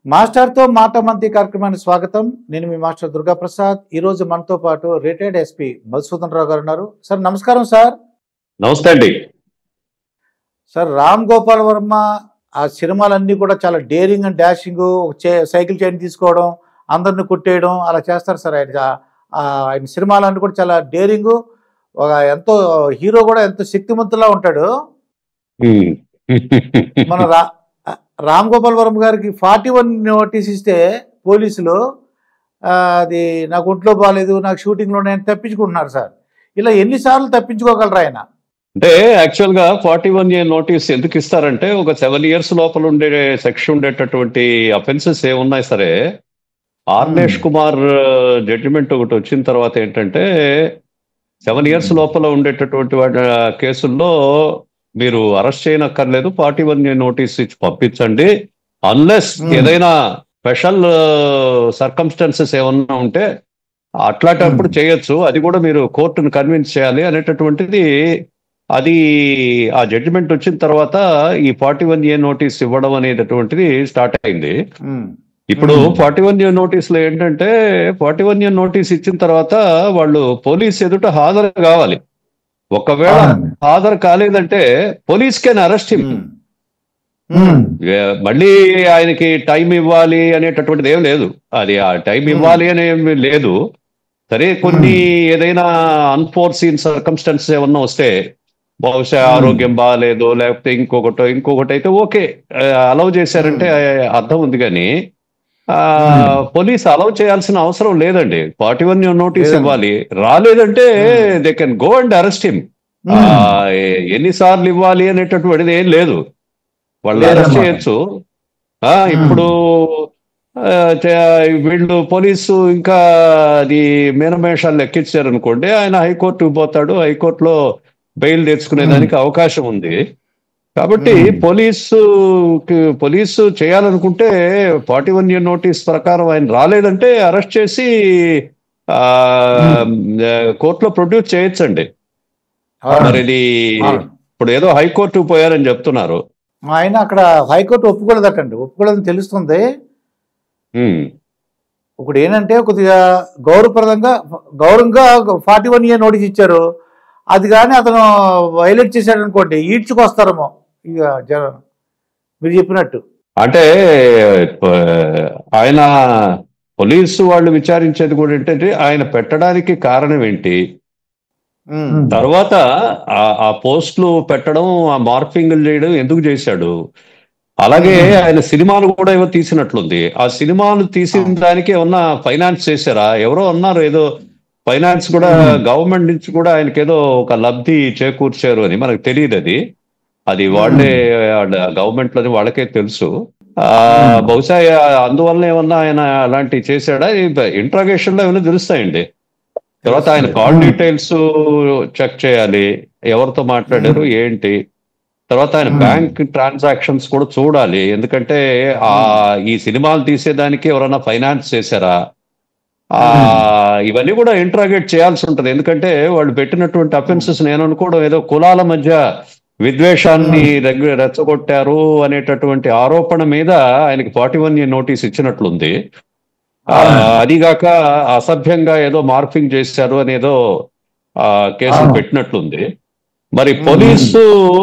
మాస్టర్తో మాట మంతి కార్యక్రమానికి స్వాగతం. నేను మీ మాస్టర్ దుర్గా ప్రసాద్. ఈ రోజు మనతో పాటు రిటైర్డ్ ఎస్పీ మధుసూదన్ రావు గారు ఉన్నారు. సార్ నమస్కారం. సార్ నమస్తే అండి. సార్, రామ్ గోపాల్ వర్మ ఆ సినిమాలన్నీ కూడా చాలా daring and dashing, cycle chain తీసుకోవడం, అందరిని కొట్టేయడం అలా చేస్తారు సార్. ఆయన సినిమాలన్నీ కూడా చాలా డేరింగ్. ఎంతో హీరో కూడా ఎంతో శక్తివంతులా ఉంటాడు. మన రామ్ గోపాల్ వర్మ గారికి 41 నోటీస్ ఇస్తే పోలీసులు అది నాకు ఒంట్లో బాగాలేదు, నాకు షూటింగ్లో నేను తప్పించుకుంటున్నారు సార్. ఇలా ఎన్నిసార్లు తప్పించుకోగలరు ఆయన? అంటే యాక్చువల్ గా 41A నోటీస్ ఎందుకు ఇస్తారంటే, ఒక 7 years లోపల ఉండే సెక్షన్ ఉండేటటువంటి అఫెన్సెస్ ఏమున్నాయి సరే, ఆర్నేష్ కుమార్ జడ్జిమెంట్ ఒకటి వచ్చిన తర్వాత ఏంటంటే 7 years లోపల ఉండేటటువంటి కేసుల్లో మీరు అరెస్ట్ చేయనక్కర్లేదు, 41A నోటీస్ ఇచ్చి పంపించండి, అన్లెస్ ఏదైనా స్పెషల్ సర్కమ్స్టాన్సెస్ ఏమన్నా ఉంటే అట్లాంటప్పుడు చేయొచ్చు, అది కూడా మీరు కోర్టును కన్విన్స్ చేయాలి అనేటటువంటిది. అది ఆ జడ్జిమెంట్ వచ్చిన తర్వాత ఈ 41A నోటీస్ ఇవ్వడం అనేటటువంటిది స్టార్ట్ అయింది. ఇప్పుడు 41A నోటీసులో ఏంటంటే, 41A నోటీస్ ఇచ్చిన తర్వాత వాళ్ళు పోలీస్ ఎదుట హాజరు కావాలి. ఒకవేళ హాజరు కాలేదంటే పోలీస్ కెన్ అరెస్ట్ హిమ్. మళ్ళీ ఆయనకి టైం ఇవ్వాలి అనేటటువంటిది ఏం లేదు. అది ఆ టైం ఇవ్వాలి అని ఏమి లేదు. సరే, కొన్ని ఏదైనా అన్ఫోర్సీన్ సర్కమ్స్టాన్సెస్ ఏమన్నా వస్తే, బహుశా ఆరోగ్యం బాగాలేదు లేకపోతే ఇంకొకటి అయితే ఓకే, అలౌ చేశారంటే అర్థం ఉంది. కానీ పోలీస్ అలౌ చేయాల్సిన అవసరం లేదండి. 41A నోటీస్ ఇవ్వాలి, రాలేదంటే they can go and arrest him. ఎన్నిసార్లు ఇవ్వాలి అనేటటువంటిది ఏం లేదు, వాళ్ళు అరెస్ట్ చేయొచ్చు. ఇప్పుడు వీళ్ళు పోలీసు ఇంకా అది మీనమేషాలు లెక్కించారు అనుకోండి, ఆయన హైకోర్టుకు పోతాడు, హైకోర్టులో బెయిల్ తెచ్చుకునేదానికి అవకాశం ఉంది. కాబట్టి పోలీసు చేయాలనుకుంటే 41A నోటీస్ ప్రకారం ఆయన రాలేదంటే అరెస్ట్ చేసి కోర్టులో ప్రొడ్యూస్ చేయొచ్చండి. మరి ఇది ఇప్పుడు ఏదో హైకోర్టుకు పోయారని చెప్తున్నారు. ఆయన అక్కడ హైకోర్టు ఒప్పుకోలేదటండి. ఒప్పుకోలేదని తెలుస్తుంది. ఇప్పుడు ఏంటంటే కొద్దిగా గౌరవంగా 41A నోటీస్ ఇచ్చారు. అది కానీ అతను వైలేట్ చేశాడు అనుకోండి, ఈడ్చుకొస్తారేమో ఇక జనం, మీరు చెప్పినట్టు. అంటే ఆయన పోలీసు వాళ్ళు విచారించేది కూడా ఏంటంటే, ఆయన పెట్టడానికి కారణం ఏంటి, తర్వాత ఆ పోస్టులు పెట్టడం, ఆ మార్పింగ్లు చేయడం ఎందుకు చేశాడు. అలాగే ఆయన సినిమాలు కూడా ఏవో తీసినట్లుంది. ఆ సినిమాలు తీసిన దానికి ఏమన్నా ఫైనాన్స్ చేశారా? ఎవరో అన్నారు ఏదో ఫైనాన్స్ కూడా గవర్నమెంట్ నుంచి కూడా ఆయనకి ఏదో ఒక లబ్ధి చేకూర్చారు అని. మనకు తెలియదు, అది వాళ్ళే గవర్నమెంట్ లోని వాళ్ళకే తెలుసు. బహుశా అందువల్ల ఏమన్నా ఆయన అలాంటివి చేశాడా, ఇంట్రాగేషన్ లో ఏమైనా తెలుస్తాయండి. తర్వాత ఆయన కాల్ డీటెయిల్స్ చెక్ చేయాలి, ఎవరితో మాట్లాడారు ఏంటి. తర్వాత ఆయన బ్యాంక్ ట్రాన్సాక్షన్స్ కూడా చూడాలి, ఎందుకంటే ఈ సినిమాలు తీసేదానికి ఎవరైనా ఫైనాన్స్ చేశారా, ఇవన్నీ కూడా ఇంట్రాగేట్ చేయాల్సి ఉంటుంది. ఎందుకంటే వాళ్ళు పెట్టినటువంటి అఫెన్సెస్ నేను అనుకోవడం ఏదో కులాల మధ్య విద్వేషాన్ని రెచ్చగొట్టారు అనేటటువంటి ఆరోపణ మీద ఆయనకి 41A నోటీస్ ఇచ్చినట్లుంది. అదిగాక అసభ్యంగా ఏదో మార్పింగ్ చేశారు అని ఏదో కేసులు పెట్టినట్లుంది. మరి పోలీసు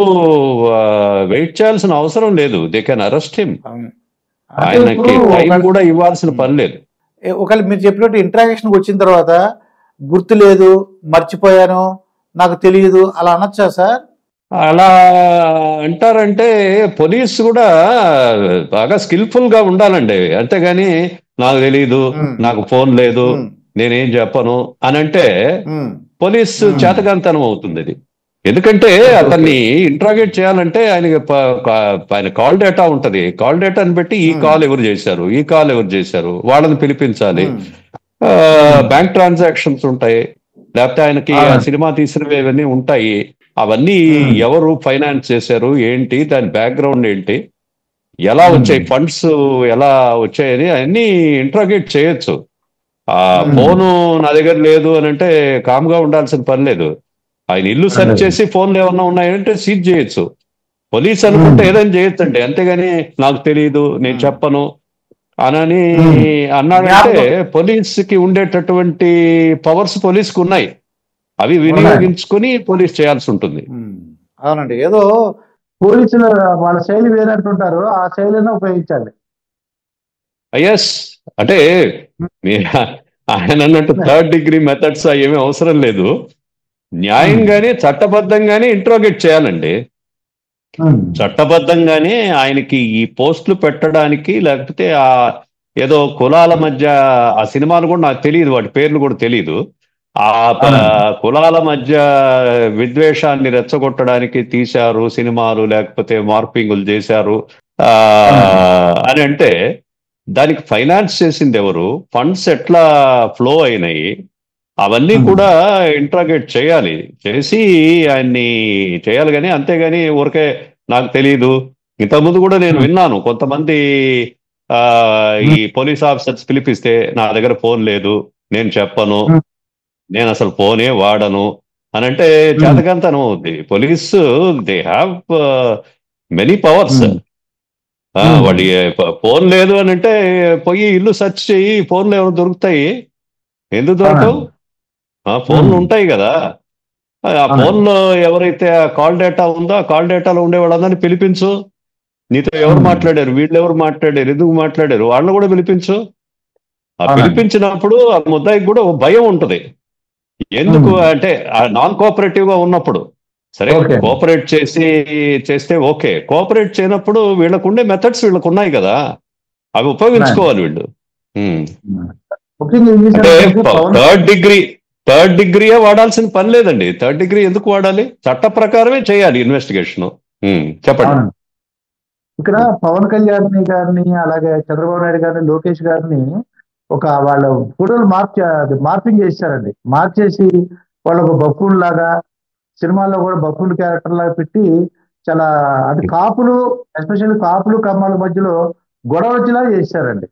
వెయిట్ చేయాల్సిన అవసరం లేదు, దే కెన్ అరెస్ట్ హిమ్. ఆయనకి టైం కూడా ఇవ్వాల్సిన పని లేదు. ఒకవేళ మీరు చెప్పినట్టు ఇంట్రాగేషన్కి వచ్చిన తర్వాత గుర్తు లేదు, మర్చిపోయాను, నాకు తెలియదు అలా అనొచ్చా సార్? అలా అంటారంటే పోలీసు కూడా బాగా స్కిల్ఫుల్ గా ఉండాలండి. అంతేగాని నాకు తెలియదు, నాకు ఫోన్ లేదు, నేనేం చెప్పను అని అంటే పోలీసు చేతగాంతనం అవుతుంది అది. ఎందుకంటే అతన్ని ఇంట్రాగేట్ చేయాలంటే ఆయన కాల్ డేటా ఉంటది, కాల్ డేటాని బట్టి ఈ కాల్ ఎవరు చేశారు వాళ్ళని పిలిపించాలి. బ్యాంక్ ట్రాన్సాక్షన్స్ ఉంటాయి, లేకపోతే ఆయనకి సినిమా తీసినవి ఇవన్నీ ఉంటాయి. అవన్నీ ఎవరు ఫైనాన్స్ చేశారు ఏంటి, దాని బ్యాక్గ్రౌండ్ ఏంటి, ఎలా వచ్చాయి, ఫండ్స్ ఎలా వచ్చాయని అన్ని ఇంట్రాగేట్ చేయొచ్చు. ఫోను నా దగ్గర లేదు అని అంటే కామ్గా ఉండాల్సిన పని లేదు. ఆయన ఇల్లు సెర్చ్ చేసి ఫోన్లు ఏమన్నా ఉన్నాయంటే సీజ్ చేయొచ్చు. పోలీస్ అనుకుంటే ఏదైనా చేయొచ్చండి. అంతేగాని నాకు తెలియదు, నేను చెప్పను, అనని అన్నాడంటే పోలీసుకి ఉండేటటువంటి పవర్స్ పోలీసుకు ఉన్నాయి, అవి వినియోగించుకొని పోలీస్ చేయాల్సి ఉంటుంది. అవునండి, ఏదో పోలీసులు వాళ్ళ శైలి వేరంటుంటారు, ఆ శైలిని ఉపయోగించాలి. ఎస్, అంటే ఆయన అన్నట్టు థర్డ్ డిగ్రీ మెథడ్స్ ఏమీ అవసరం లేదు, న్యాయంగానే చట్టబద్ధంగానే ఇంట్రోగేట్ చేయాలండి. చట్టబద్ధంగానే ఆయనకి ఈ పోస్టులు పెట్టడానికి, లేకపోతే ఆ ఏదో కులాల మధ్య, ఆ సినిమాలు కూడా నాకు తెలియదు, వాటి పేర్లు కూడా తెలియదు, ఆ కులాల మధ్య విద్వేషాన్ని రెచ్చగొట్టడానికి తీశారు సినిమాలు, లేకపోతే మార్పింగులు చేశారు అని అంటే దానికి ఫైనాన్స్ చేసింది ఎవరు, ఫండ్స్ ఎట్లా ఫ్లో అయినాయి, అవన్నీ కూడా ఇంట్రాగేట్ చేయాలి, చేసి ఆయన్ని చేయాలి. కానీ అంతేగాని ఊరికే నాకు తెలియదు. ఇంతకుముందు కూడా నేను విన్నాను, కొంతమంది ఈ పోలీస్ ఆఫీసర్స్ పిలిపిస్తే నా దగ్గర ఫోన్ లేదు, నేను చెప్పను, నేను అసలు ఫోనే వాడను అని అంటే చేతకంతనం అవుద్ది. Police they have many powers. వాళ్ళు ఫోన్ లేదు అని అంటే పోయి ఇల్లు సెర్చ్ చెయ్యి, ఫోన్లు ఏమైనా దొరుకుతాయి, ఎందుకు దొరకవు? ఫోన్లు ఉంటాయి కదా, ఆ ఫోన్లో ఎవరైతే ఆ కాల్ డేటా ఉందో ఆ కాల్ డేటాలో ఉండే వాళ్ళందరినీ పిలిపించు, నీతో ఎవరు మాట్లాడారు, వీళ్ళు ఎవరు మాట్లాడారు, ఎందుకు మాట్లాడారు, వాళ్ళని కూడా పిలిపించు. ఆ పిలిపించినప్పుడు ఆ ముద్దాయికి కూడా భయం ఉంటుంది. ఎందుకు అంటే నాన్ కోఆపరేటివ్ గా ఉన్నప్పుడు సరే, కోఆపరేట్ చేస్తే ఓకే, కోఆపరేట్ చేయనప్పుడు వీళ్ళకు ఉండే మెథడ్స్ వీళ్ళకు ఉన్నాయి కదా, అవి ఉపయోగించుకోవాలి వీళ్ళు. అంటే థర్డ్ డిగ్రీయే వాడాల్సిన పని లేదండి. థర్డ్ డిగ్రీ ఎందుకు వాడాలి? చట్ట ప్రకారమే చేయాలి ఇన్వెస్టిగేషన్. చెప్పండి. ఇక్కడ పవన్ కళ్యాణ్ గారిని, అలాగే చంద్రబాబు నాయుడు గారిని, లోకేష్ గారిని వాళ్ళ ఫోటోలు మార్పింగ్ చేశారండి. మార్చేసి వాళ్ళకు బఫూన్ లాగా, సినిమాల్లో కూడా బఫూన్ క్యారెక్టర్ లాగా పెట్టి చాలా, అది కాపులు, ఎస్పెషల్లీ కాపులు కమ్మాల మధ్యలో గొడవ వచ్చేలా చేశారండి.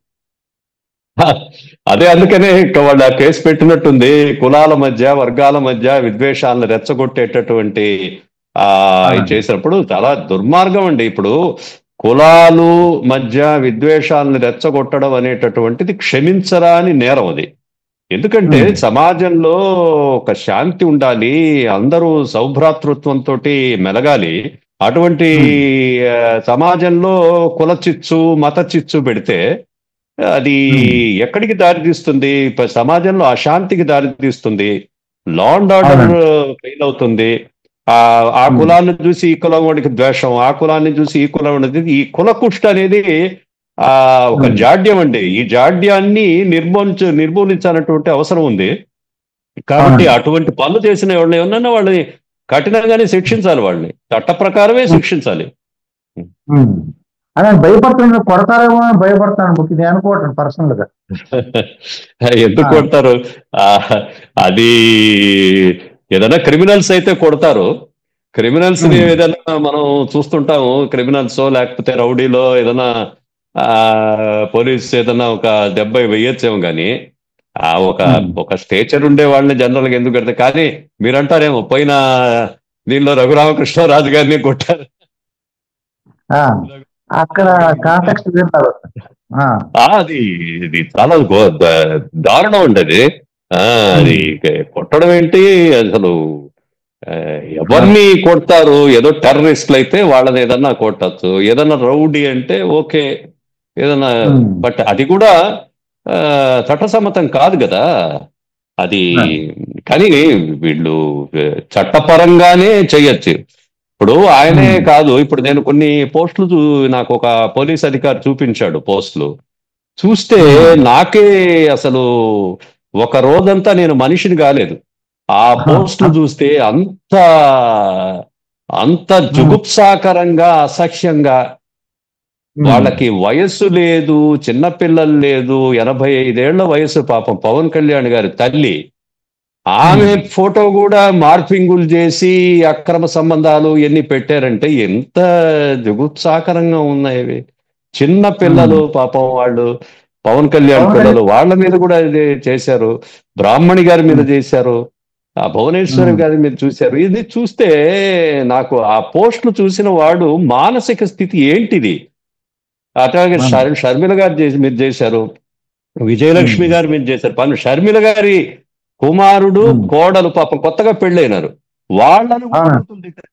అదే, అందుకనే వాళ్ళు ఆ కేసు పెట్టినట్టుంది. కులాల మధ్య, వర్గాల మధ్య విద్వేషాలను రెచ్చగొట్టేటటువంటి చేసినప్పుడు చాలా దుర్మార్గం అండి. ఇప్పుడు కులాలు మధ్య విద్వేషాలను రెచ్చగొట్టడం అనేటటువంటిది క్షమించరాని నేరం అది. ఎందుకంటే సమాజంలో ఒక శాంతి ఉండాలి, అందరూ సౌభ్రాతృత్వంతో మెలగాలి. అటువంటి సమాజంలో కుల చిచ్చు, మత చిచ్చు పెడితే అది ఎక్కడికి దారితీస్తుంది? సమాజంలో అశాంతికి దారితీస్తుంది, లా అండ్ ఆర్డర్ ఫెయిల్ అవుతుంది. ఆ కులాన్ని చూసి ఈ కులం వాడికి ద్వేషం, ఆ కులాన్ని చూసి ఈ కులం అనేది, ఈ కుల కుష్ట అనేది ఒక జాడ్యం అండి. ఈ జాడ్యాన్ని నిర్మూలించాలన్నటువంటి అవసరం ఉంది. కాబట్టి అటువంటి పనులు చేసిన వాళ్ళని ఏమన్నా వాళ్ళని కఠినంగానే శిక్షించాలి, వాళ్ళని చట్ట ప్రకారమే శిక్షించాలి. అదే భయపడుతున్నా, కొడతారేమో అని భయపడతాను, నేను అనుకోవటం పర్సనల్ గా. ఎందుకు కొడతారు? అది ఏదైనా క్రిమినల్స్ అయితే కొడతారు. క్రిమినల్స్ ని ఏదైనా మనం చూస్తుంటాము, క్రిమినల్స్ లేకపోతే రౌడీలో ఏదైనా పోలీస్ ఏదైనా ఒక దెబ్బ వేయచ్చేమో కానీ ఒక స్టేచర్ ఉండే వాళ్ళని జనరల్ గా ఎందుకు పెడతారు? కానీ మీరంటారేమో పోయిన దీనిలో రఘురామకృష్ణరాజు గారిని కొట్టారు, అక్కడ కాంటెక్స్ట్ అది ఇది చాలా దారుణం ఉండేది. అది కొట్టడం ఏంటి అసలు? ఎవరిని కొడతారు? ఏదో టెర్రరిస్టులు అయితే వాళ్ళని ఏదన్నా కొట్టచ్చు, ఏదన్నా రౌడీ అంటే ఓకే ఏదన్నా, బట్ అది కూడా చట్టసమ్మతం కాదు కదా అది. కానీ వీళ్ళు చట్టపరంగానే చెయ్యొచ్చు. ఇప్పుడు ఆయనే కాదు, ఇప్పుడు నేను కొన్ని పోస్టులు నాకు ఒక పోలీస్ అధికారి చూపించాడు, పోస్టులు చూస్తే నాకే అసలు ఒక రోజంతా నేను మనిషిని కాలేదు. ఆ పోస్టులు చూస్తే అంత జుగుప్సాకరంగా, అసహ్యంగా, వాళ్ళకి వయస్సు లేదు, చిన్నపిల్లలు లేదు, 85 ఏళ్ల వయసు పాపం పవన్ కళ్యాణ్ గారి తల్లి, ఆమె ఫోటో కూడా మార్పింగులు చేసి అక్రమ సంబంధాలు ఎన్ని పెట్టారంటే ఎంత జుగుప్సాకరంగా ఉన్నాయి. చిన్న పిల్లలు పాపం, వాళ్ళు పవన్ కళ్యాణ్ పిల్లలు, వాళ్ళ మీద కూడా ఇది చేశారు. బ్రాహ్మణి గారి మీద చేశారు, ఆ భువనేశ్వరి గారి మీద చూశారు. ఇది చూస్తే నాకు ఆ పోస్టులు చూసిన వాడు మానసిక స్థితి ఏంటిది? అట్లాగే షర్మిల గారు మీరు చేశారు, విజయలక్ష్మి గారు మీరు చేశారు పనులు. షర్మిల గారి కుమారుడు కోడలు పాపం కొత్తగా పెళ్ళైనారు, వాళ్ళను కూడా బూతులు తిట్టారు.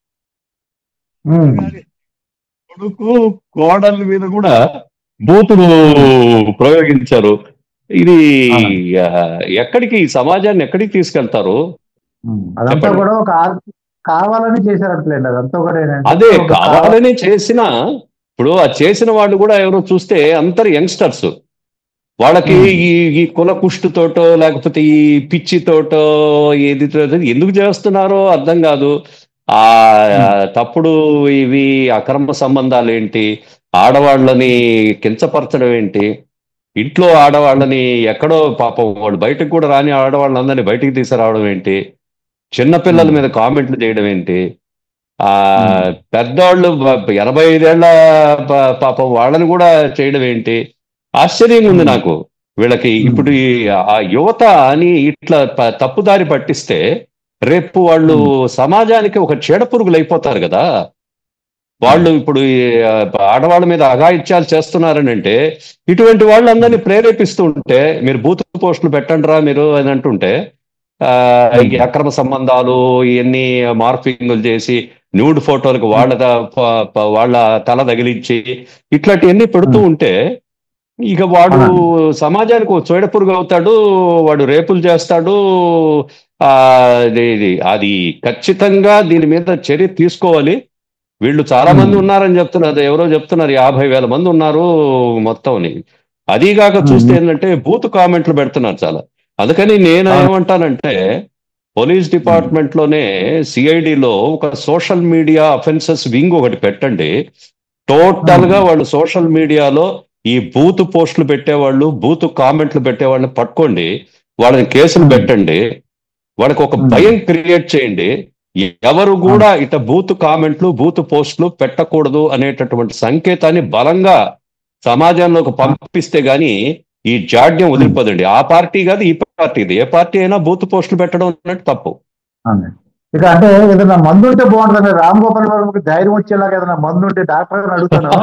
కొడుకు కోడల మీద కూడా బూతులు ప్రయోగించారు. ఇది ఎక్కడికి, ఈ సమాజాన్ని ఎక్కడికి తీసుకెళ్తారు? అదంతా కూడా ఒక కావాలని చేశారట్లేండి. అదంతా కూడా అదే కావాలని చేసిన, ఇప్పుడు ఆ చేసిన వాళ్ళు కూడా ఎవరో చూస్తే అందరు యంగ్స్టర్స్. వాళ్ళకి ఈ కుల కుష్టుతోటో లేకపోతే ఈ పిచ్చితోటో ఏది ఎందుకు చేస్తున్నారో అర్థం కాదు. ఆ తప్పుడు ఇవి అక్రమ సంబంధాలు ఏంటి, ఆడవాళ్ళని కించపరచడం ఏంటి, ఇంట్లో ఆడవాళ్ళని ఎక్కడో పాపం వాళ్ళు బయటకు కూడా రాని ఆడవాళ్ళందరినీ బయటికి తీసుకురావడం ఏంటి, చిన్నపిల్లల మీద కామెంట్లు చేయడం ఏంటి, పెద్దవాళ్ళు 85 ఏళ్ల పాపం వాళ్ళని కూడా చేయడం ఏంటి? ఆశ్చర్యంగా ఉంది నాకు. వీళ్ళకి ఇప్పుడు ఆ యువత అని ఇట్లా తప్పుదారి పట్టిస్తే రేపు వాళ్ళు సమాజానికి ఒక చీడపురుగులు అయిపోతారు కదా. వాళ్ళు ఇప్పుడు ఆడవాళ్ళ మీద అఘాయిత్యాలు చేస్తున్నారని అంటే ఇటువంటి వాళ్ళందరినీ ప్రేరేపిస్తూ ఉంటే, మీరు బూత్ పోస్టులు పెట్టండిరా మీరు అని అంటుంటే, ఈ అక్రమ సంబంధాలు ఇవన్నీ మార్ఫింగ్లు చేసి న్యూడ్ ఫోటోలకు వాళ్ళ తల తగిలించి ఇట్లాంటివన్నీ పెడుతూ ఉంటే ఇక వాడు సమాజానికి ఒక చోడపురుగు అవుతాడు, వాడు రేపులు చేస్తాడు. అది ఖచ్చితంగా దీని మీద చర్య తీసుకోవాలి. వీళ్ళు చాలా మంది ఉన్నారని చెప్తున్నారు, ఎవరో చెప్తున్నారు 50,000 మంది ఉన్నారు మొత్తం. అదీగాక చూస్తే ఏంటంటే బూత్ కామెంట్లు పెడుతున్నారు చాలా. అందుకని నేను ఏమంటానంటే, పోలీస్ డిపార్ట్మెంట్ లోనే సిఐడిలో ఒక సోషల్ మీడియా అఫెన్సెస్ వింగ్ ఒకటి పెట్టండి. టోటల్ గా వాళ్ళు సోషల్ మీడియాలో ఈ బూత్ పోస్టులు పెట్టేవాళ్ళు, బూత్ కామెంట్లు పెట్టేవాళ్ళని పట్టుకోండి, వాళ్ళని కేసులు పెట్టండి, వాళ్ళకి ఒక భయం క్రియేట్ చేయండి. ఎవరు కూడా ఇట బూత్ కామెంట్లు బూత్ పోస్టులు పెట్టకూడదు అనేటటువంటి సంకేతాన్ని బలంగా సమాజంలోకి పంపిస్తే గాని ఈ జాడ్యం వదిలిపోదండి. ఆ పార్టీ కాదు ఈ పార్టీది, ఏ పార్టీ అయినా బూత్ పోస్టులు పెట్టడం అన్నట్టు తప్పు. ఇక అంటే ఏదైనా మందు ఉంటే బాగుంటుంది. రామ్ గోపాల్ వర్మకి ధైర్యం వచ్చేలాగా ఏదైనా మందు ఉంటే డాక్టర్ గారిని అడుగుతాను.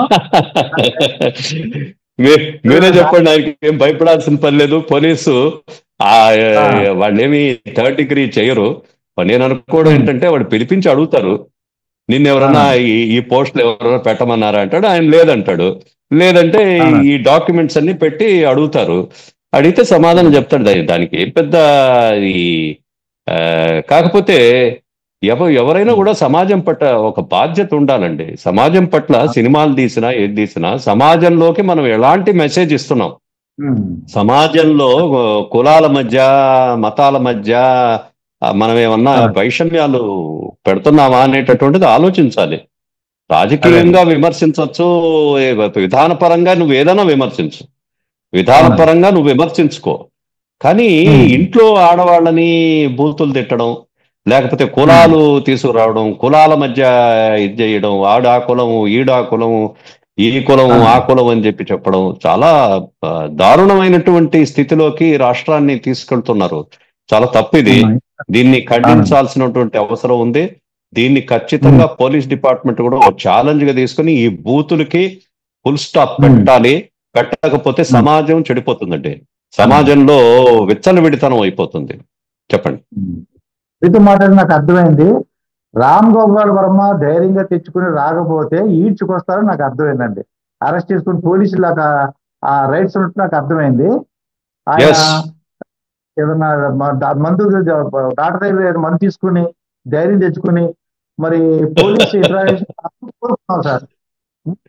మీరే చెప్పండి, ఆయనకి ఏం భయపడాల్సిన పని లేదు. పోలీసు వాళ్ళేమి థర్డ్ డిగ్రీ చేయరు. నేను అనుకోవడం ఏంటంటే, వాడు పిలిపించి అడుగుతారు, నిన్నెవరన్నా ఈ పోస్టులు ఎవరైనా పెట్టమన్నారా అంటాడు, ఆయన లేదంటాడు. లేదంటే ఈ డాక్యుమెంట్స్ అన్ని పెట్టి అడుగుతారు, అడిగితే సమాధానం చెప్తాడు. దానికి ఏం పెద్ద ఈ కాకపోతే ఎవరైనా కూడా సమాజం పట్ల ఒక బాధ్యత ఉండాలండి. సమాజం పట్ల సినిమాలు తీసినా ఏది తీసినా సమాజంలోకి మనం ఎలాంటి మెసేజ్ ఇస్తున్నాం, సమాజంలో కులాల మధ్య మతాల మధ్య మనం ఏమన్నా వైషమ్యాలు పెడుతున్నామా అనేటటువంటిది ఆలోచించాలి. రాజకీయంగా విమర్శించవచ్చు, విధానపరంగా నువ్వు ఏదైనా విమర్శించు, విధానపరంగా నువ్వు విమర్శించుకో. కానీ ఇంట్లో ఆడవాళ్ళని బూతులు తిట్టడం, లేకపోతే కులాలు తీసుకురావడం, కులాల మధ్య ఇది చేయడం, ఆడా కులము ఈడా కులము ఈ కులం ఆ కులం అని చెప్పడం చాలా దారుణమైనటువంటి స్థితిలోకి రాష్ట్రాన్ని తీసుకెళ్తున్నారు. చాలా తప్పిది. దీన్ని ఖండించాల్సినటువంటి అవసరం ఉంది. దీన్ని ఖచ్చితంగా పోలీస్ డిపార్ట్మెంట్ కూడా ఒక ఛాలెంజ్ గా తీసుకుని ఈ బూతులకి ఫుల్ స్టాప్ పెట్టాలి. పెట్టకపోతే సమాజం చెడిపోతుందండి, సమాజంలో విచ్చలవిడితనం అయిపోతుంది. చెప్పండి. మీతో మాట్లాడి నాకు అర్థమైంది. రామ్ గోపాల్ వర్మ ధైర్యంగా తెచ్చుకుని రాకపోతే ఈడ్చుకొస్తారని నాకు అర్థమైందండి. అరెస్ట్ చేసుకుని పోలీసులు ఆ రైట్స్ ఉన్నట్టు నాకు అర్థమైంది. ఆయన ఏదన్నా మందు డాక్టర్ దగ్గర మందు తీసుకుని ధైర్యం తెచ్చుకుని మరి police interaction sir.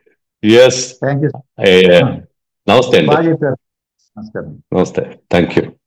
Thank you. నమస్తే. బాగా చెప్పారు. నమస్కారం. నమస్తే. Thank you.